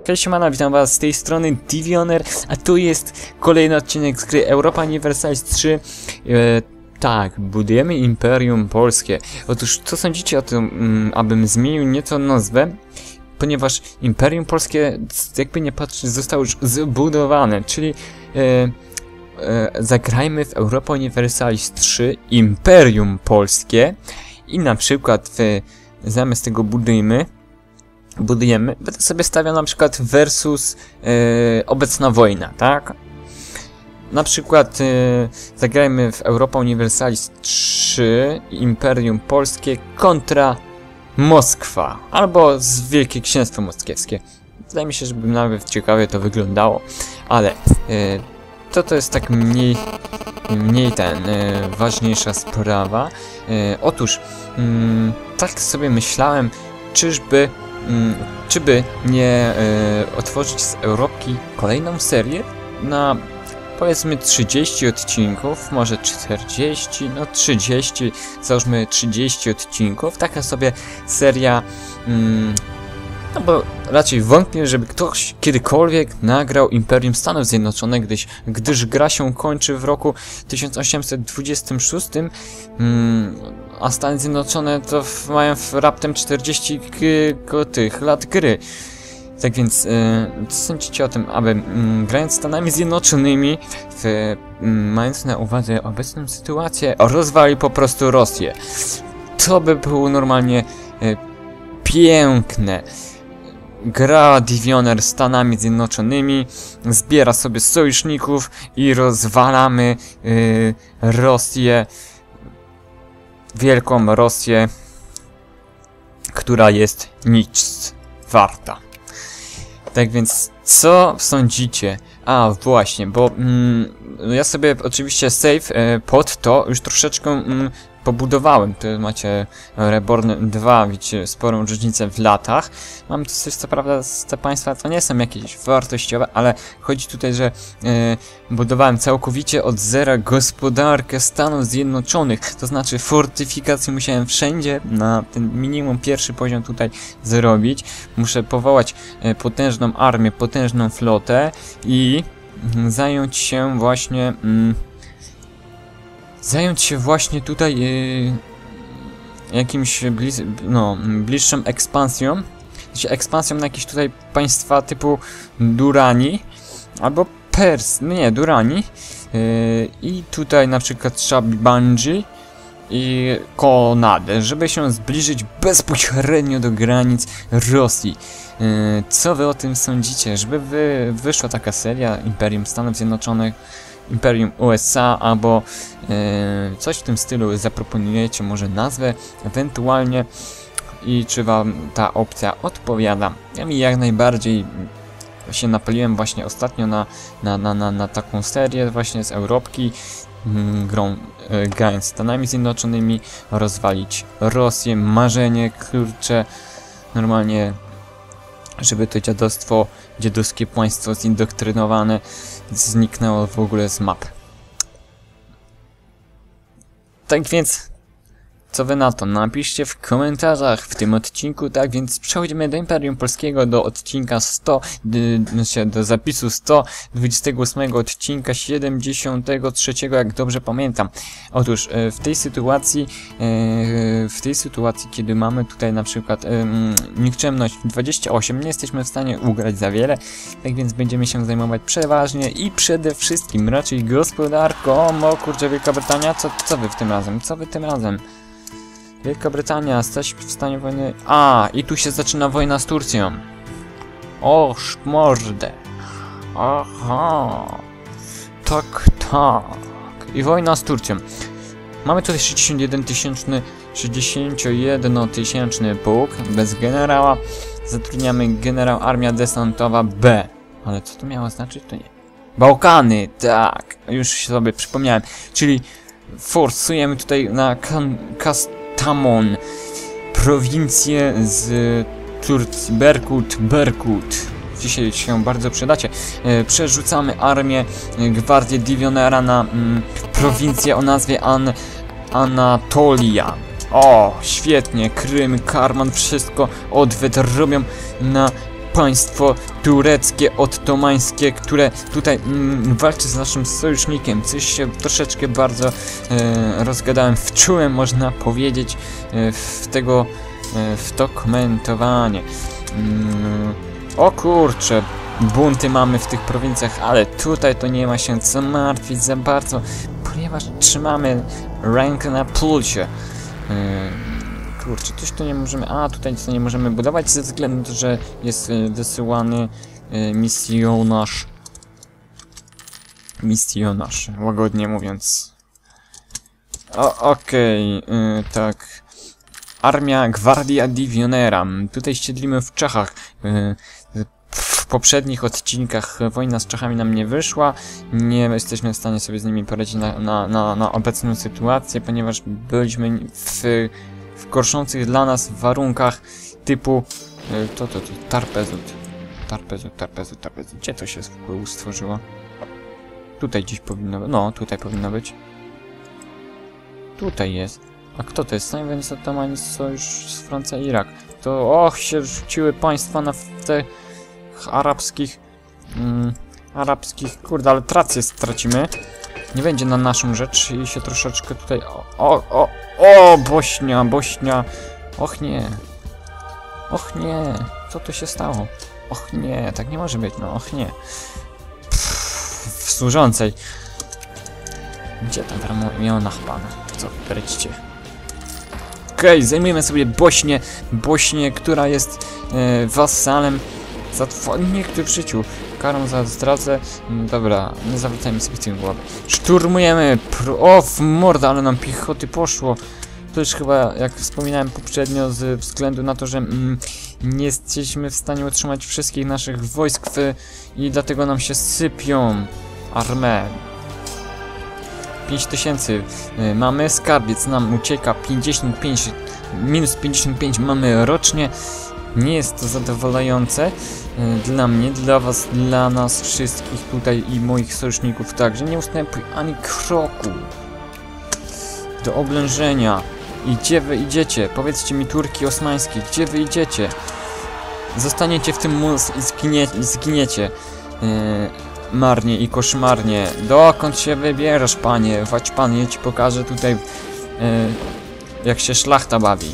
Cześć, siemano, witam was z tej strony Divioner, a tu jest kolejny odcinek z gry Europa Universalis 3. Tak, budujemy Imperium Polskie. Otóż, co sądzicie o tym, abym zmienił nieco nazwę? Ponieważ Imperium Polskie, jakby nie patrzeć, zostało już zbudowane, czyli zagrajmy w Europa Universalis 3 Imperium Polskie i na przykład zamiast tego budujemy, będę sobie stawiał na przykład versus obecna wojna, tak? Na przykład zagrajmy w Europa Universalis 3 Imperium Polskie kontra Moskwa, albo z Wielkie Księstwo Moskiewskie. Wydaje mi się, żeby nawet ciekawie to wyglądało, ale to jest tak mniej ważniejsza sprawa. Otóż tak sobie myślałem, czy by nie otworzyć z Europki kolejną serię na powiedzmy 30 odcinków, może 40, no 30, załóżmy 30 odcinków, taka sobie seria, no bo raczej wątpię, żeby ktoś kiedykolwiek nagrał Imperium Stanów Zjednoczonych, gdyż gra się kończy w roku 1826, a Stany Zjednoczone to mają raptem 40 tych lat gry. Tak więc, co sądzicie o tym, aby grając Stanami Zjednoczonymi, mając na uwadze obecną sytuację, rozwali po prostu Rosję? To by było normalnie piękne. Gra Divioner Stanami Zjednoczonymi, zbiera sobie sojuszników i rozwalamy Rosję, wielką Rosję, która jest nic warta. Tak więc, co sądzicie? A, właśnie, bo ja sobie oczywiście save pod to już troszeczkę pobudowałem. Tu macie Reborn 2, widzicie sporą różnicę w latach. Mam coś, co prawda, z te państwa to nie są jakieś wartościowe, ale chodzi tutaj, że budowałem całkowicie od zera gospodarkę Stanów Zjednoczonych. To znaczy fortyfikacje musiałem wszędzie na ten minimum pierwszy poziom tutaj zrobić. Muszę powołać potężną armię, potężną flotę i zająć się właśnie tutaj jakimś bliższą ekspansją. Znaczy ekspansją na jakieś tutaj państwa typu Durani albo Pers, no nie, Durani i tutaj na przykład Shabibanji i Konadę, żeby się zbliżyć bezpośrednio do granic Rosji. Co wy o tym sądzicie? Żeby wyszła taka seria Imperium Stanów Zjednoczonych, Imperium USA, albo coś w tym stylu zaproponujecie, może nazwę ewentualnie, i czy wam ta opcja odpowiada? Ja mi jak najbardziej się napaliłem właśnie ostatnio na taką serię właśnie z Europki, grając Stanami Zjednoczonymi, rozwalić Rosję, marzenie, kurcze, normalnie, żeby to dziadowskie państwo zindoktrynowane zniknęło w ogóle z map. Tak więc, co wy na to? Napiszcie w komentarzach w tym odcinku. Tak więc przechodzimy do Imperium Polskiego, do odcinka 100, do zapisu 128 odcinka 73, jak dobrze pamiętam. Otóż w tej sytuacji, kiedy mamy tutaj na przykład nikczemność 28, nie jesteśmy w stanie ugrać za wiele, tak więc będziemy się zajmować przeważnie i przede wszystkim raczej gospodarką. O kurczę, Wielka Brytania, co wy tym razem? Wielka Brytania, jesteś w stanie wojny... A, i tu się zaczyna wojna z Turcją. O, szmordę. Aha. Tak. I wojna z Turcją. Mamy tutaj 61 tysięczny pułk, bez generała. Zatrudniamy generał Armia Desantowa B. Ale co to miało znaczyć? To nie. Bałkany, tak. Już sobie przypomniałem. Czyli forsujemy tutaj na Kastamon, prowincję z Turcji, Berkut. Dzisiaj się bardzo przydacie. Przerzucamy armię, gwardię Divionera na prowincję o nazwie Anatolia. O, świetnie, Krym, Karman, wszystko odwet robią na państwo tureckie, ottomańskie, które tutaj walczy z naszym sojusznikiem. Coś się troszeczkę bardzo rozgadałem, wczułem, można powiedzieć, w to komentowanie. O kurczę, bunty mamy w tych prowincjach, ale tutaj to nie ma się co martwić za bardzo, ponieważ trzymamy rękę na pulsie. Kurczę, coś tu nie możemy... A, tutaj co nie możemy budować ze względu na to, że jest wysyłany misjonarz. Misjonarz, łagodnie mówiąc. Okej, tak. Armia Gwardia Divionera. Tutaj siedlimy w Czechach. W poprzednich odcinkach wojna z Czechami nam nie wyszła. Nie jesteśmy w stanie sobie z nimi poradzić na obecną sytuację, ponieważ byliśmy w gorszących dla nas warunkach typu... Tarpezut. Gdzie to się w ogóle stworzyło? Tutaj gdzieś powinno być. No, tutaj powinno być. Tutaj jest. A kto to jest? Sami Wenis Ottomani Sojusz z Francja i Irak. To się rzuciły państwa na tych arabskich... arabskich... Kurde, ale trację stracimy. Nie będzie na naszą rzecz i się troszeczkę tutaj... Bośnia! Och nie! Och nie! Co tu się stało? Och nie, tak nie może być, no och nie. W służącej. Gdzie tam ramiona pana? Co, wreszcie. Okej, zajmujemy sobie Bośnię, która jest wasalem nigdy w życiu. Karą za zdradzę. Dobra, nie zawracajmy sobie tym głowy. Szturmujemy! O, w mordę, ale nam piechoty poszło. To już chyba, jak wspominałem poprzednio, ze względu na to, że nie jesteśmy w stanie utrzymać wszystkich naszych wojsk i dlatego nam się sypią armę. 5000 mamy, skarbiec nam ucieka, 55, minus 55 mamy rocznie. Nie jest to zadowalające dla mnie, dla was, dla nas wszystkich tutaj i moich sojuszników także. Nie ustępuj ani kroku do oblężenia. I gdzie wy idziecie? Powiedzcie mi, Turki osmańskie, gdzie wy idziecie? Zostaniecie w tym mus i zginiecie. Marnie i koszmarnie. Dokąd się wybierasz, panie? Chodź pan, ja ci pokażę tutaj jak się szlachta bawi.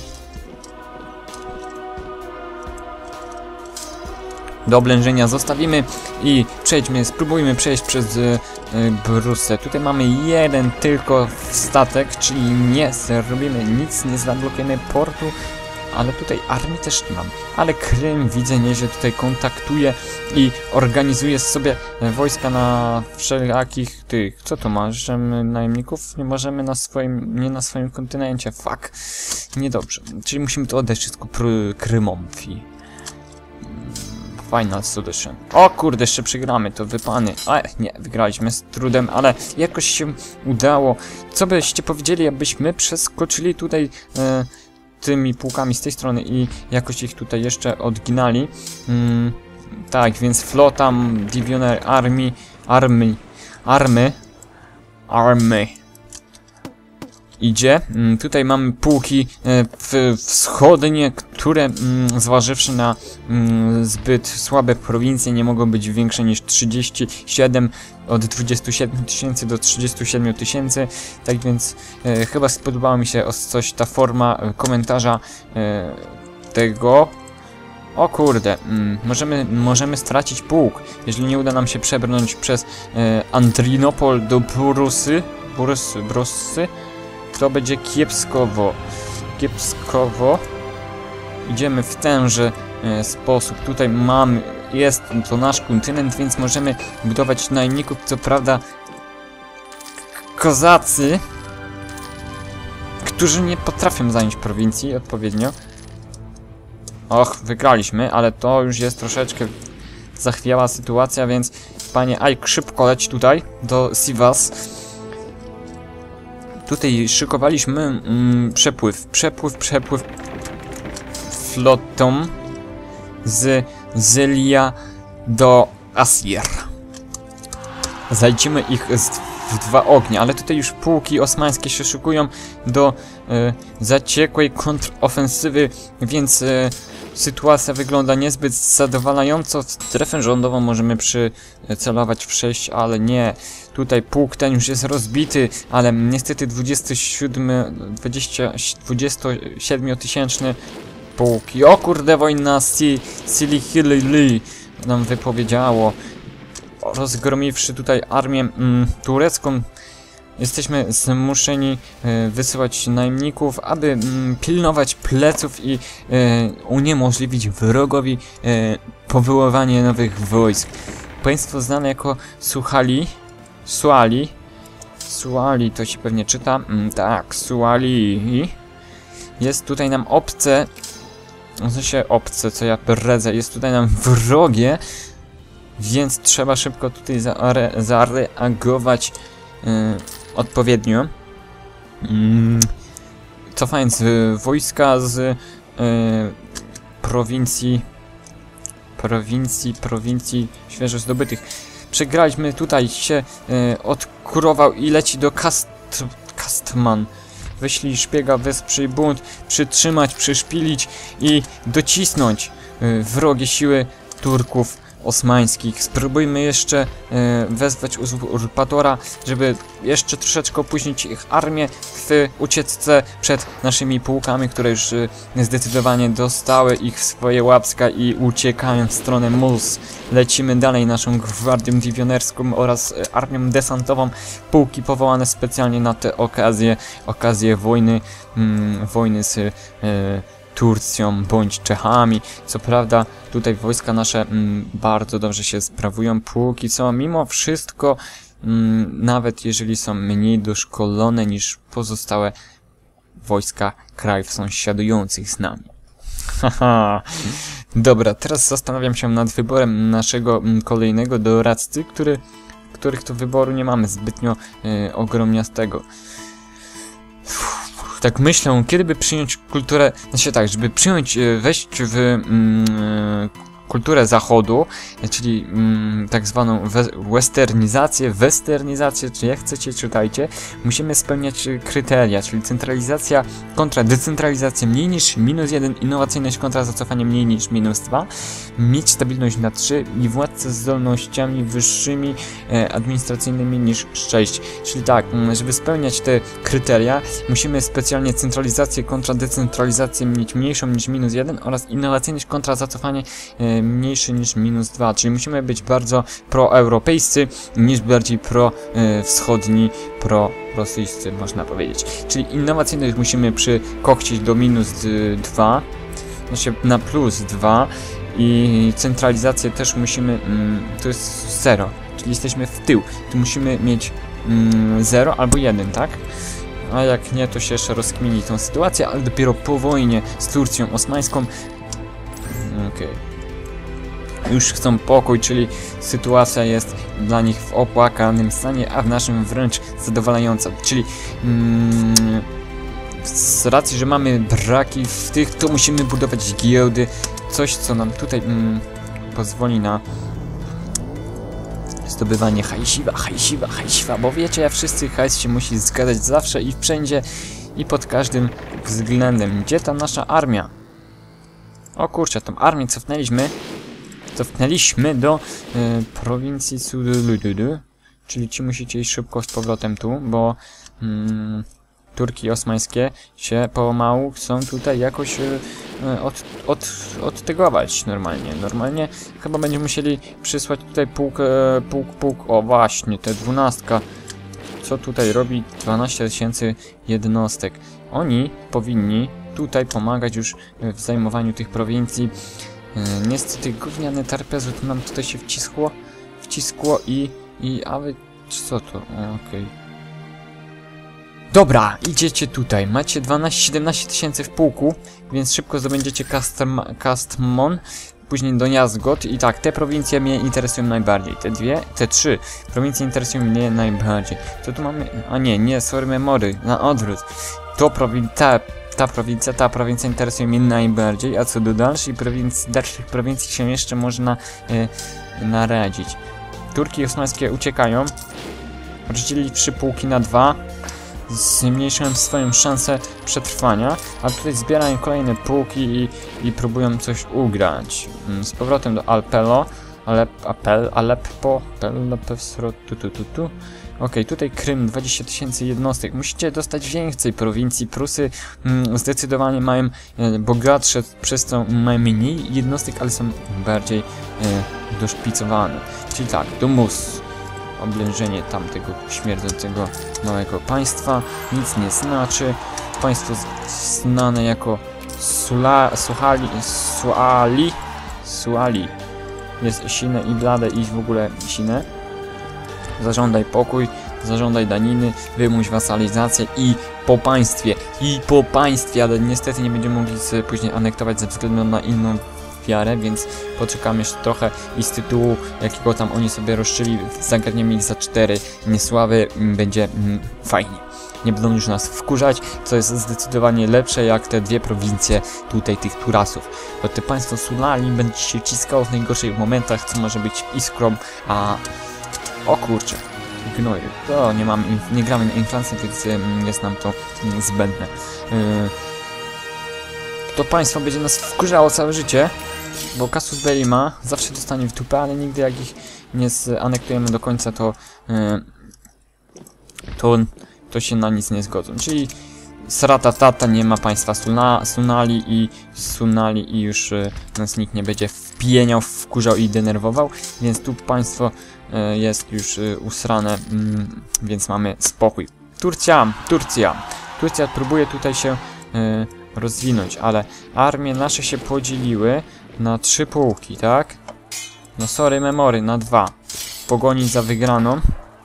Do oblężenia zostawimy i spróbujmy przejść przez Brusę. Tutaj mamy jeden tylko statek, czyli nie zrobimy nic, nie zablokujemy portu, ale tutaj armii też nie mam. Ale Krym, widzę, nieźle tutaj kontaktuje i organizuje sobie wojska na wszelakich tych... Co to ma? Że my najemników nie możemy nie na swoim kontynencie. Fuck. Niedobrze. Czyli musimy to oddać wszystko Krymowi. Final Solution. O kurde, jeszcze przegramy, to wypany. Nie, wygraliśmy z trudem, ale jakoś się udało. Co byście powiedzieli, abyśmy przeskoczyli tutaj tymi pułkami z tej strony i jakoś ich tutaj jeszcze odginali. Tak, więc flota, Divioner army idzie. Tutaj mamy pułki wschodnie, które zważywszy na zbyt słabe prowincje nie mogą być większe niż 37, od 27 000 do 37 000. Tak więc chyba spodobała mi się coś ta forma komentarza tego. O kurde, możemy stracić pułk, jeżeli nie uda nam się przebrnąć przez Adrianopol do Brusy. To będzie kiepskowo. Idziemy w tenże sposób. Tutaj jest to nasz kontynent, więc możemy budować najemników. Co prawda kozacy, którzy nie potrafią zająć prowincji odpowiednio. Och, wygraliśmy, ale to już jest troszeczkę zachwiała sytuacja, więc panie szybko leć tutaj do Sivas. Tutaj szykowaliśmy przepływ flotą z Zelia do Asir. Zajdziemy ich w dwa ognie, ale tutaj już pułki osmańskie się szykują do zaciekłej kontrofensywy, więc sytuacja wygląda niezbyt zadowalająco. W strefę rządową możemy przycelować w 6, ale nie. Tutaj pułk ten już jest rozbity, ale niestety 27-tysięczny pułk. I o kurde, wojna Silihili nam wypowiedziało. Rozgromiwszy tutaj armię turecką, jesteśmy zmuszeni wysyłać najemników, aby pilnować pleców i uniemożliwić wrogowi powoływanie nowych wojsk. Państwo znane jako Suali to się pewnie czyta. Tak, Suali. Jest tutaj nam obce. W sensie obce, co ja predzę. Jest tutaj nam wrogie. Więc trzeba szybko tutaj zareagować odpowiednio. Cofając wojska z prowincji świeżo zdobytych. Przegraliśmy, tutaj się odkurował i leci do Kastman. Wyślij szpiega, wesprzyj bunt, przytrzymać, przyszpilić i docisnąć wrogie siły Turków osmańskich. Spróbujmy jeszcze wezwać uzurpatora, żeby jeszcze troszeczkę opóźnić ich armię w ucieczce przed naszymi pułkami, które już zdecydowanie dostały ich w swoje łapska i uciekają w stronę Muls. Lecimy dalej naszą gwardią diwionerską oraz armią desantową. Pułki powołane specjalnie na tę okazję wojny z Turcją bądź Czechami. Co prawda tutaj wojska nasze bardzo dobrze się sprawują póki co, mimo wszystko nawet jeżeli są mniej doszkolone niż pozostałe wojska krajów sąsiadujących z nami. Haha. Dobra, teraz zastanawiam się nad wyborem naszego kolejnego doradcy, których to wyboru nie mamy zbytnio ogromniastego. Tak myślę, kiedy by przyjąć kulturę, znaczy tak, żeby wejść w kulturę zachodu, czyli tak zwaną westernizację, czy jak chcecie, czytajcie, musimy spełniać kryteria, czyli centralizacja kontra decentralizacja mniej niż -1, innowacyjność kontra zacofanie mniej niż -2, mieć stabilność na 3 i władcę z zdolnościami wyższymi administracyjnymi niż 6. Czyli tak, żeby spełniać te kryteria, musimy specjalnie centralizację kontra decentralizację mieć mniejszą niż -1 oraz innowacyjność kontra zacofanie mniejszy niż -2, czyli musimy być bardzo proeuropejscy niż bardziej pro-wschodni, pro-rosyjscy, można powiedzieć. Czyli innowacyjność musimy przykokcić do -2, znaczy na +2 i centralizację też musimy, to jest 0, czyli jesteśmy w tył, tu musimy mieć 0 albo 1, tak? A jak nie, to się jeszcze rozkmini tą sytuację, ale dopiero po wojnie z Turcją osmańską. Okej. Już chcą pokój, czyli sytuacja jest dla nich w opłakanym stanie, a w naszym wręcz zadowalająca. Czyli z racji, że mamy braki w tych, to musimy budować giełdy. Coś, co nam tutaj pozwoli na zdobywanie hajsiwa, bo wiecie, wszyscy hajs się musi zgadzać zawsze i wszędzie i pod każdym względem. Gdzie ta nasza armia? O kurczę, tą armię cofnęliśmy do prowincji Sudulududu, czyli ci musicie iść szybko z powrotem tu, bo Turki osmańskie się pomału chcą tutaj jakoś odtygować normalnie. Normalnie chyba będziemy musieli przysłać tutaj pułk, o właśnie, te 12. Co tutaj robi 12 000 jednostek. Oni powinni tutaj pomagać już w zajmowaniu tych prowincji. Niestety gówniane tarpezo to nam tutaj się wciskło a wy co to? Okej. Dobra, idziecie tutaj. Macie 12-17 tysięcy w pułku, więc szybko zdobędziecie Kastmon, później do Niazgot i tak, te prowincje mnie interesują najbardziej. Te 3 prowincje interesują mnie najbardziej. Co tu mamy? A nie, sorry memory, na odwrót. Ta prowincja interesuje mnie najbardziej, a co do dalszych prowincji się jeszcze można naradzić. Turki osmańskie uciekają. Rozdzielili 3 pułki na 2. zmniejszyłem swoją szansę przetrwania, a tutaj zbierają kolejne pułki i próbują coś ugrać. Z powrotem do Alpelo, Aleppo, Okej, tutaj Krym, 20 000 jednostek. Musicie dostać więcej prowincji. Prusy zdecydowanie mają bogatsze, przez co mają mniej jednostek, ale są bardziej doszpicowane. Czyli tak, Domus. Oblężenie tamtego śmierdzącego małego państwa. Nic nie znaczy. Państwo znane jako Suali. Jest sine i blade i w ogóle sine. Zażądaj pokój, zażądaj daniny, wymuś wasalizację i po państwie, ale niestety nie będziemy mogli sobie później anektować ze względu na inną wiarę, więc poczekamy jeszcze trochę i z tytułu, jakiego tam oni sobie rozszyli, zagarniemy ich za 4 niesławy, będzie fajnie. Nie będą już nas wkurzać, co jest zdecydowanie lepsze jak te dwie prowincje tutaj tych Turasów. Bo te państwo Sulali będzie się ciskało w najgorszych momentach, co może być iskrą, a... O kurczę, gnoju. To nie gramy na inflację, więc jest nam to zbędne. To państwo będzie nas wkurzało całe życie, bo Casus Belli ma, zawsze dostanie w dupę, ale nigdy jak ich nie zanektujemy do końca, to się na nic nie zgodzą. Czyli Sratatata nie ma państwa Sunali i już nas nikt nie będzie wpieniał, wkurzał i denerwował, więc tu państwo jest już usrane, więc mamy spokój. Turcja próbuje tutaj się rozwinąć, ale armie nasze się podzieliły na 3 pułki, tak? No sorry memory, na 2. Pogoni za wygraną.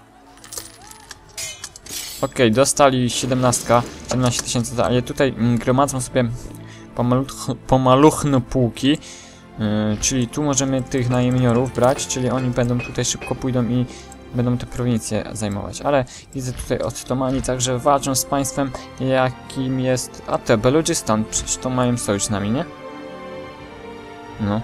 Okej, dostali 17 000, ale tutaj gromadzą sobie pomaluchne pułki, czyli tu możemy tych najemniorów brać, czyli oni będą tutaj szybko pójdą i będą te prowincje zajmować, ale widzę tutaj Ottomani także walczą z państwem, jakim jest... A te Beludżystan, przecież to mają sojusz z nami, nie? No.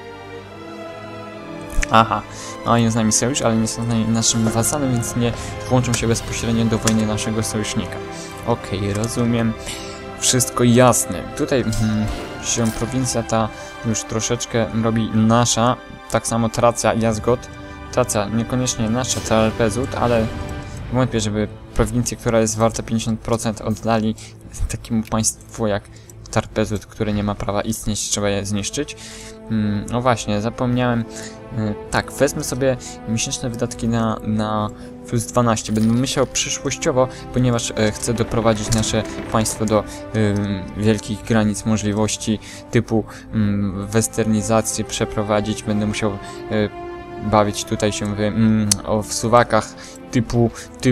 Aha, mają z nami sojusz, ale nie są z nami naszym wasalem, więc nie włączą się bezpośrednio do wojny naszego sojusznika. Okej, rozumiem. Wszystko jasne. Tutaj się prowincja ta już troszeczkę robi nasza, tak samo Tracja i Jazgot. Tracja niekoniecznie nasza, Tarpezut, ale wątpię, żeby prowincję, która jest warta 50% oddali takiemu państwu jak Tarpezut, które nie ma prawa istnieć, trzeba je zniszczyć. No właśnie, zapomniałem. Tak, wezmę sobie miesięczne wydatki na plus 12. Będę myślał przyszłościowo, ponieważ chcę doprowadzić nasze państwo do wielkich granic możliwości typu westernizację przeprowadzić. Będę musiał bawić tutaj się w suwakach typu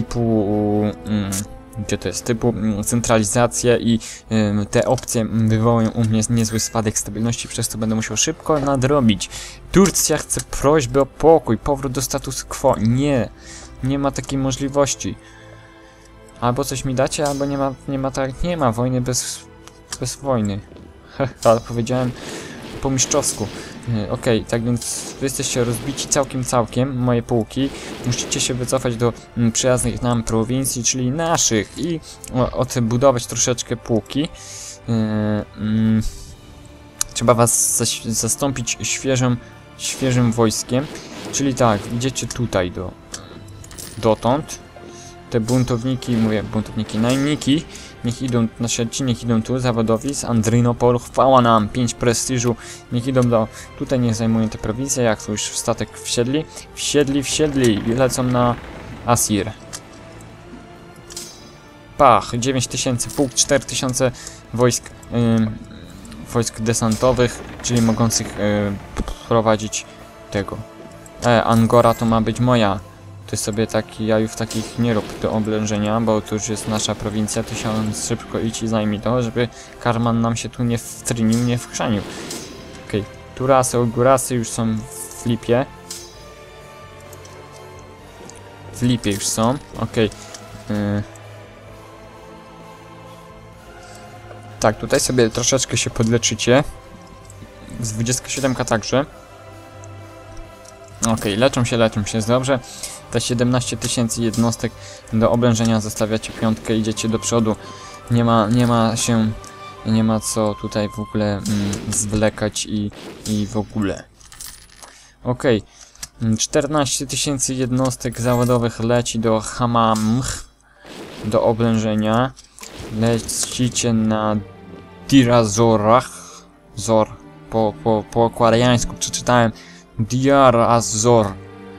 gdzie to jest, typu centralizację i te opcje wywołują u mnie niezły spadek stabilności, przez co będę musiał szybko nadrobić. Turcja chce prośby o pokój, powrót do status quo. Nie ma takiej możliwości. Albo coś mi dacie, albo nie ma wojny bez wojny. Ale powiedziałem po mistrzowsku. Okej, tak więc wy jesteście rozbici całkiem, moje pułki. Musicie się wycofać do przyjaznych nam prowincji, czyli naszych i odbudować troszeczkę pułki. Trzeba was zastąpić świeżym wojskiem. Czyli tak, idziecie tutaj dotąd. Te buntowniki, najemniki, niech idą tu, zawodowi z Andrinopolu, chwała nam, 5 prestiżu, niech idą tutaj niech zajmują te prowincje, jak to już w statek wsiedli i lecą na Asir. Pach, 9000 pułk, 4000 wojsk desantowych, czyli mogących prowadzić tego. Angora to ma być moja. Ty sobie jajów takich nie rób do oblężenia, bo to już jest nasza prowincja, ty się szybko idź i zajmij to, żeby Karman nam się tu nie wtrynił, nie wchrzanił. Okej, Turasy, Ogórasy już są w Lipie. W Lipie już są, okej. Tak, tutaj sobie troszeczkę się podleczycie. Z 27 także. Okej, leczą się, jest dobrze. Te 17 000 jednostek do oblężenia zostawiacie piątkę, idziecie do przodu. Nie ma co tutaj w ogóle zwlekać i w ogóle. Okej. 14 000 jednostek zawodowych leci do Hamamch, do oblężenia. Lecicie na Dirazorach. Po koreańsku przeczytałem Diar Az-Zor.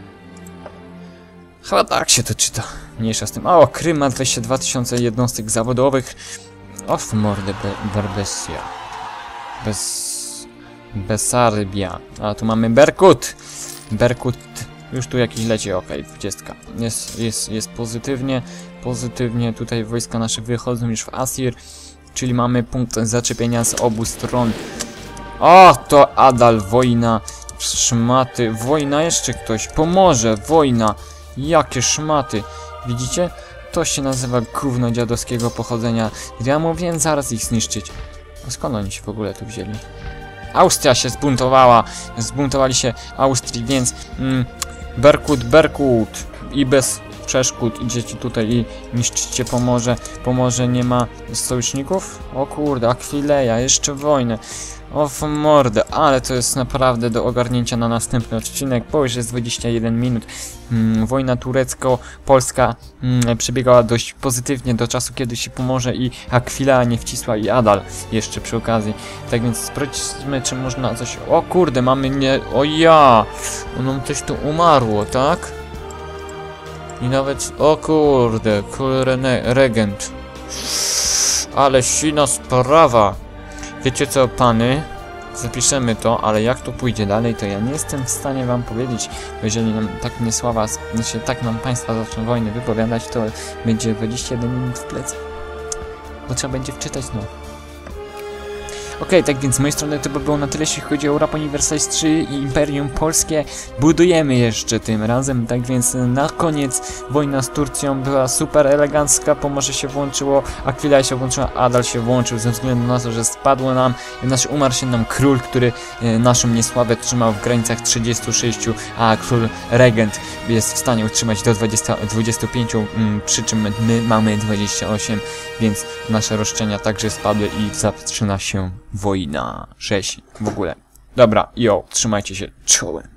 Chyba tak się to czyta. Mniejsza z tym. O, Krym ma 22 000 jednostek zawodowych. O, w mordę Berbesia. Besarabia. A tu mamy Berkut. Berkut. Już tu jakiś leci. Okej, 20. Jest pozytywnie. Pozytywnie. Tutaj wojska nasze wychodzą już w Asir. Czyli mamy punkt zaczepienia z obu stron. O, to Adal, wojna. Szmaty. Wojna, jeszcze ktoś. Pomoże, wojna. Jakie szmaty. Widzicie? To się nazywa gówno dziadowskiego pochodzenia. Ja mówiłem zaraz ich zniszczyć. A skąd oni się w ogóle tu wzięli? Austria się zbuntowała. Zbuntowali się Austrii, więc... Berkut. I bez przeszkód idziecie tutaj i niszczycie Pomorze. Pomorze nie ma sojuszników? O kurde, Akwileja, jeszcze wojnę. O w mordę, ale to jest naprawdę do ogarnięcia na następny odcinek, bo już jest 21 minut. Wojna turecko-polska przebiegała dość pozytywnie do czasu, kiedy się Pomorze i Akwilea nie wcisła i Adal jeszcze przy okazji. Tak więc sprawdźmy, czy można coś... O kurde, mamy nie... O ja! Nam coś tu umarło, tak? I nawet... O kurde, regent. Ale sina sprawa. Wiecie co, pany? Zapiszemy to, ale jak to pójdzie dalej, to ja nie jestem w stanie wam powiedzieć, bo jeżeli nam tak niesława, znaczy tak nam państwa zaczną wojny wypowiadać, to będzie 21 minut w plecy. Bo trzeba będzie wczytać, no. Okej, tak więc z mojej strony to by było na tyle, jeśli chodzi o Europa Universalis 3 i Imperium Polskie. Budujemy jeszcze tym razem, tak więc na koniec wojna z Turcją była super elegancka, Pomorze się włączyło, Akwilea się włączyła, Adal się włączył ze względu na to, że spadło nam, znaczy umarł się nam król, który naszą niesławę trzymał w granicach 36, a król regent jest w stanie utrzymać do 25, przy czym my mamy 28, więc nasze roszczenia także spadły i zaczyna się wojna. 6 w ogóle. Dobra, trzymajcie się, czołem.